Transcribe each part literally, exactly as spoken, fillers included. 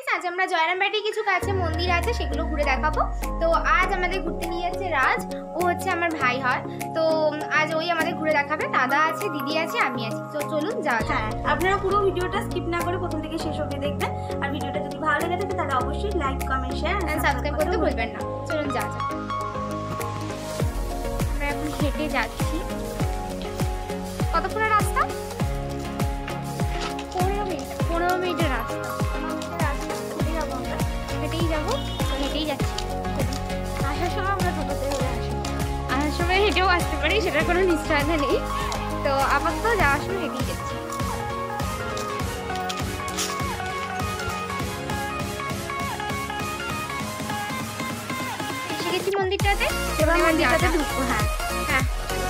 আজ আমরা জয়রামবাটি কিছু কাছে মন্দির আছে সেগুলো ঘুরে দেখাবো। তো আজ আমাদের ঘুরতে নিয়ে যাচ্ছে রাজ, ও হচ্ছে আমার ভাই হয়। তো আজ ওই আমাদের ঘুরে দেখাবে। দাদা আছে, দিদি আছে, আমি আছি। তো চলুন যাওয়া যাক। হ্যাঁ, আপনারা পুরো ভিডিওটা স্কিপ না করে প্রথম থেকে শেষ অবধি দেখবেন। আর ভিডিওটা যদি ভালো লেগে থাকে তাহলে অবশ্যই like, comment, share and subscribe করতে ভুলবেন না। চলুন যাওয়া যাক। আমরা এখন হেঁটে যাচ্ছি। কতক্ষণের রাস্তা? পনেরো মিনিট পনেরো মিনিটের রাস্তা। হেঁটে যাবো আমরা, হেঁটেই যাবো, হেঁটেই যাচ্ছি। আসার সময় আমরা টোটোতে করে আসি, আসার সময় হেঁটেও আসতে পারি, সেটার কোনো নিশ্চয়তা নেই। তো আপাতত যাওয়ার সময় হেঁটেই যাচ্ছি। এসে গেছি মন্দিরটাতে, এবার মন্দিরটাতে ঢুকবো। হ্যাঁ হ্যাঁ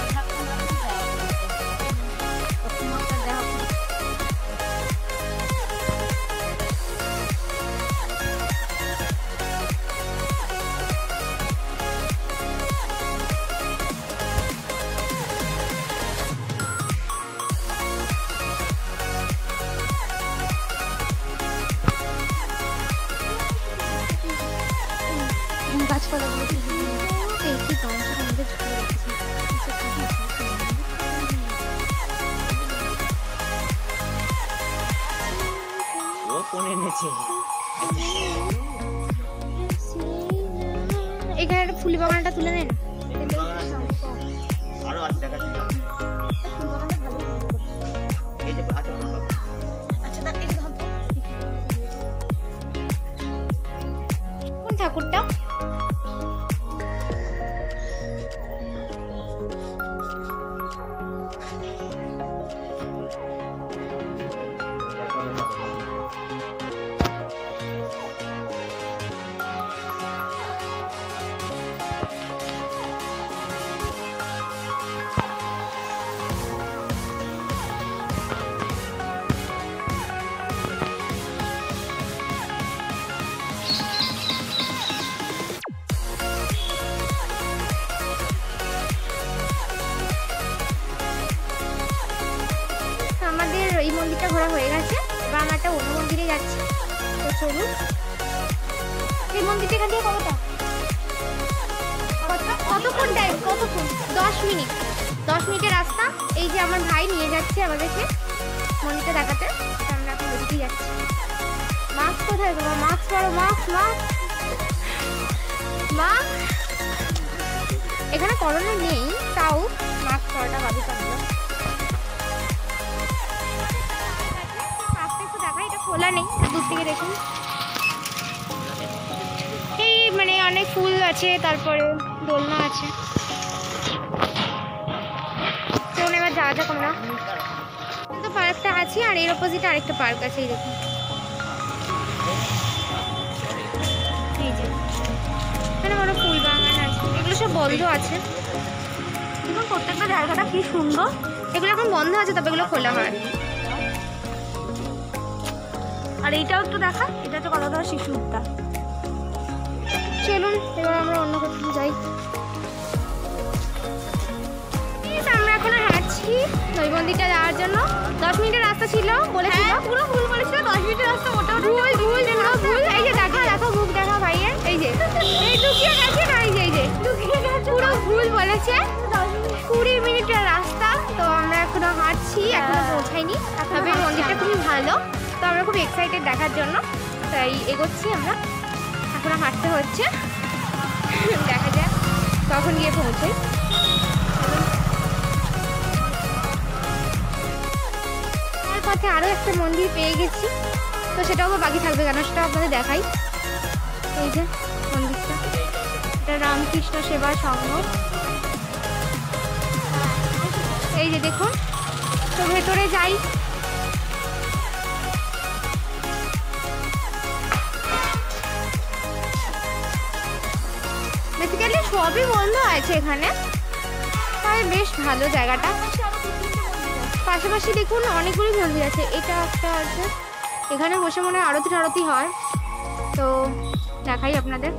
গাছপালা এখানে একটা ফুল বাগানটা তুলে নেন। কোন ঠাকুরটা? আমাদের এই মন্দিরটা ঘোরা হয়ে গেছে, এবার আমরা একটা অন্য মন্দিরে যাচ্ছি। তো চলুন। এই মন্দিরটা এখান থেকে কতটা কতক্ষণ টাইম? কতক্ষণ? দশ মিনিট দশ মিনিটের রাস্তা। এই যে আমার ভাই নিয়ে যাচ্ছে আমাদেরকে মন্দিরটা দেখাতে। আমরা এখন ওদিকে যাচ্ছি। মাস্ক কোথায় তোমার? মাস্ক পরো, মাস্ক মাস্ক মাস্ক এখানে করোনা নেই, তাও মাস্ক পরাটা বাধ্যতামূলক। খোলা নেই, দূর থেকে দেখুন। এই মানে অনেক ফুল আছে, তারপরে দোলনা আছে। চলুন এবার যাওয়া যাক আমরা। তো পার্কটা আছে, আর এর অপোজিটে আরেকটা পার্ক আছে। এই দেখুন, এই যে এখানে বড় ফুল বাগান আছে। এগুলো সব বন্ধ আছে। দেখুন প্রত্যেকটা জায়গাটা কি সুন্দর। এগুলো এখন বন্ধ আছে, তবে এগুলো খোলা হয়। আর এইটাও একটু দেখা, এটা হচ্ছে কতটা শিশু উদ্যান। চলুন এবার আমরা অন্য কোথাও যাই। আমরা এখন হাঁটছি ওই মন্দিরটা যাওয়ার জন্য। দশ মিনিটের রাস্তা ছিল বলেছিল। পুরো ভুল বলেছিল, দশ মিনিটের রাস্তা মোটামুটি ভুল ভুল পুরো ভুল। এই যে দেখা দেখো, মুখ দেখা ভাইয়ের। এই যে এই লুকিয়ে গেছে না, এই যে এই যে লুকিয়ে গেছে, পুরো ভুল বলেছে। কুড়ি মিনিটের রাস্তা। তো আমরা এখনো হাঁটছি, এখনো পৌঁছাইনি। তবে মন্দিরটা খুবই ভালো, তো আমরা খুব এক্সাইটেড দেখার জন্য, তাই এগোচ্ছি আমরা। এখনো হাঁটতে হচ্ছে, দেখা যাক কখন গিয়ে পৌঁছাই। তার পথে আরও একটা মন্দির পেয়ে গেছি, তো সেটাও বাকি থাকবে কেন, সেটাও আপনাদের দেখাই। এই যে মন্দিরটা, এটা রামকৃষ্ণ সেবা সংঘ। এই যে দেখুন, তো ভেতরে যাই। বেসিক্যালি সবই বন্ধ আছে এখানে, তাই বেশ ভালো জায়গাটা। পাশাপাশি দেখুন অনেকগুলি মন্দির আছে। এটা একটা আছে, এখানে বসে মনে হয় আরতি টারতি হয়। তো দেখাই আপনাদের।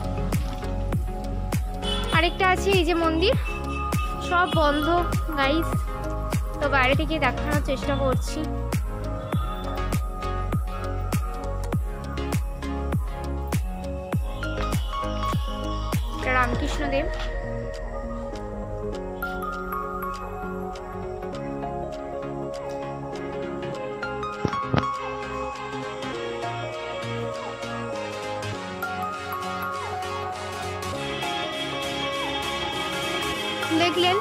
আরেকটা আছে এই যে মন্দির, সব বন্ধ গাইস। তো বাইরে থেকে দেখানোর চেষ্টা করছি। রামকৃষ্ণদেব। দেখলেন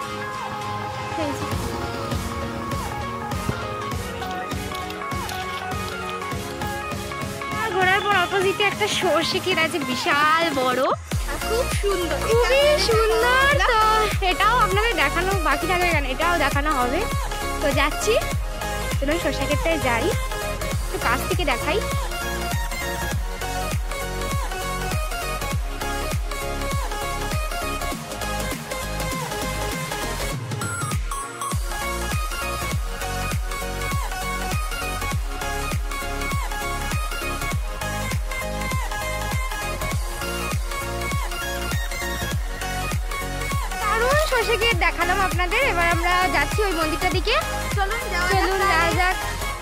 ঘোরার পর অপোজিটে একটা সর্ষে ক্ষেত আছে বিশাল বড়, খুব সুন্দর, খুবই সুন্দর। তো এটাও আপনাদের দেখানো বাকি থাকবে, কেন এটাও দেখানো হবে। তো যাচ্ছি, চলুন সর্ষে ক্ষেতটায় যাই, একটু কাছ থেকে দেখাই। সর্ষে ক্ষেত দেখালাম আপনাদের, এবার আমরা যাচ্ছি ওই মন্দিরটার দিকে। চলুন যাওয়া চলুন যাওয়া যাক।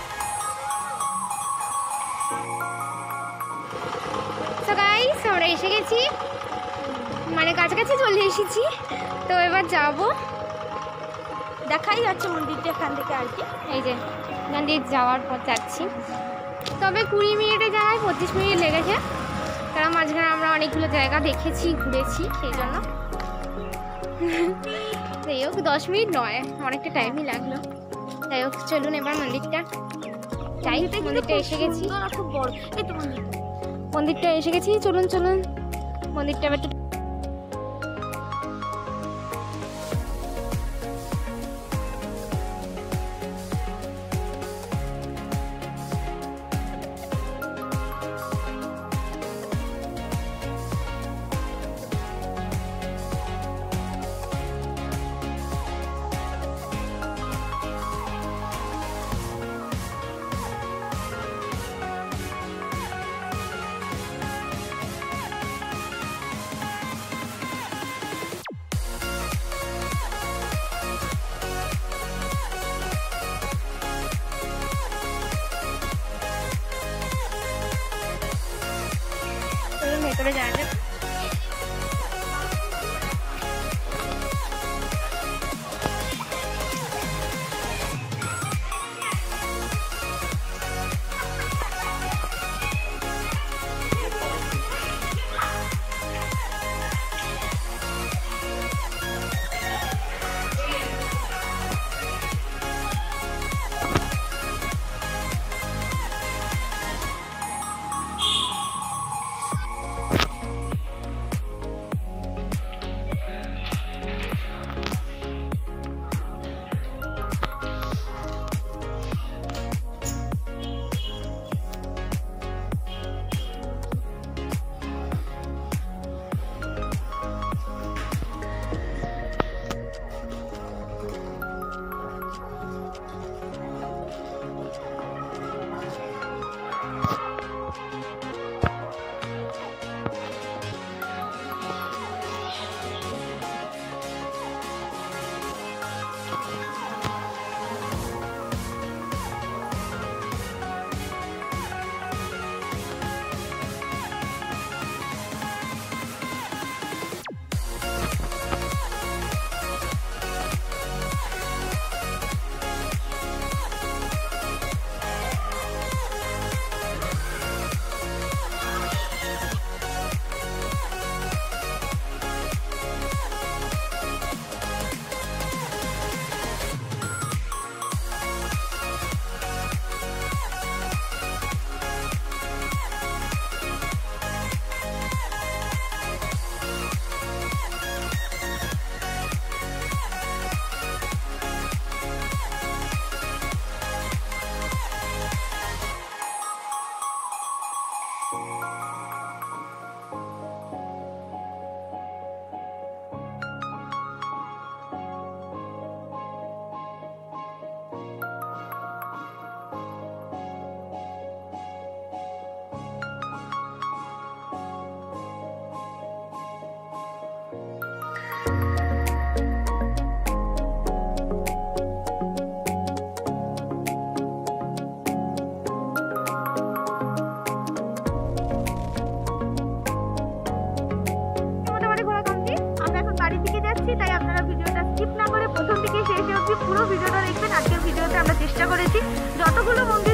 তো গাইস আমরা এসে গেছি, মানে কাছাকাছি চলে এসেছি। তো এবার যাব, দেখাই যাচ্ছে মন্দিরটা এখান থেকে আর কি। এই যে এখান দিয়ে যাওয়ার পর যাচ্ছি। তবে কুড়ি মিনিটে জায়গায় পঁচিশ মিনিট লেগেছে, কারণ মাঝখানে আমরা অনেকগুলো জায়গা দেখেছি, ঘুরেছি, সেই জন্য। যাই হোক দশ মিনিট নয়, অনেকটা টাইমই লাগলো। যাই হোক চলুন এবার মন্দিরটা যাই। মন্দিরটা এসে গেছি, খুব বড় এই তো মন্দিরটা। মন্দিরটা এসে গেছি, চলুন চলুন মন্দিরটা এবার একটু ভেতরে যাওয়া যাক। পুরো ভিডিওটা দেখবেন। আজকের ভিডিওতে আমরা চেষ্টা করেছি যতগুলো মন্দির